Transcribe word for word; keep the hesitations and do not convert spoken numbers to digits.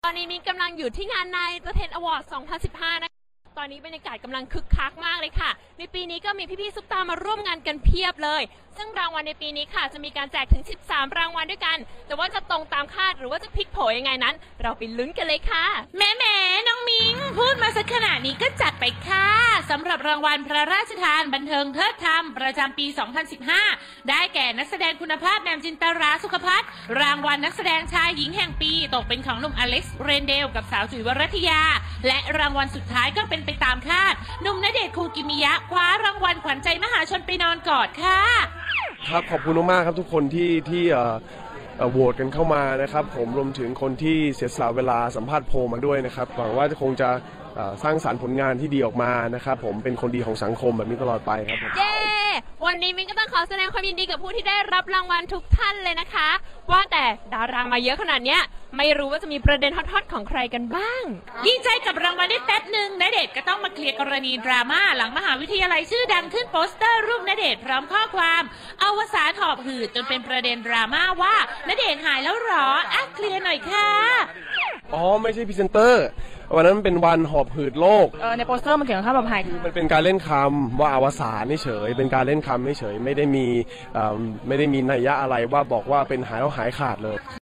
อนนี้มิ้นกำลังอยู่ที่งาน Nine Entertain Award สองพันสิบห้า นะคะตอนนี้บรรยากาศกำลังคึกคักมากเลยค่ะในปีนี้ก็มีพี่ๆซุปตามาร่วมงานกันเพียบเลยซึ่งรางวัลในปีนี้ค่ะจะมีการแจกถึงสิบสามรางวัลด้วยกันแต่ว่าจะตรงตามคาดหรือว่าจะพลิกโผยังไงนั้นเราไปลุ้นกันเลยค่ะแหมแหมน้องมิงพูดมาสักขนาดนี้ก็จัดไปค่ะสำหรับรางวัลพระราชทานบันเทิงเทิดธรรมประจำปี สองพันสิบห้า ได้แก่นักแสดงคุณภาพแหม่มจินตราสุขภัทรรางวัลนักแสดงชายหญิงแห่งปีตกเป็นของหนุ่มอเล็กซ์เรนเดลกับสาวจุ๋ยวรัตยาและรางวัลสุดท้ายก็เป็นไปตามคาดหนุ่มณเดชน์คูกิมิยะคว้ารางวัลขวัญใจมหาชนไปนอนกอดค่ะครับขอบคุณมากๆครับทุกคนที่ที่โหวตกันเข้ามานะครับผมรวมถึงคนที่เสียสละเวลาสัมภาษณ์โพลมาด้วยนะครับหวังว่าจะคงจะสร้างสรรค์ผลงานที่ดีออกมานะครับผมเป็นคนดีของสังคมแบบนี้ตลอดไปครับเย้วันนี้มิ้นก็ต้องขอแสดงความยินดีกับผู้ที่ได้รับรางวัลทุกท่านเลยนะคะว่าแต่ดารามาเยอะขนาดเนี้ยไม่รู้ว่าจะมีประเด็นฮอตๆของใครกันบ้างดีใจกับรางวัลได้แป๊บหนึ่งณเดชน์ก็ต้องมาเคลียร์กรณีดราม่าหลังมหาวิทยาลัยชื่อดังขึ้นโปสเตอร์รูปณเดชน์พร้อมข้อความอวสานหอบหืดจนเป็นประเด็นดราม่าว่าณเดชน์หายแล้วหรออ่ะเคลียร์หน่อยค่ะอ๋อไม่ใช่พรีเซนเตอร์วันนั้นเป็นวันหอบหืดโลกเออในโปสเตอร์มันเขียนว่าแบบหายคือมันเป็นการเล่นคำว่าอวสานเฉยเป็นการเล่นคำเฉยไม่ได้มีไม่ได้มีนัยยะอะไรว่าบอกว่าเป็นหายแล้วหายขาดเลย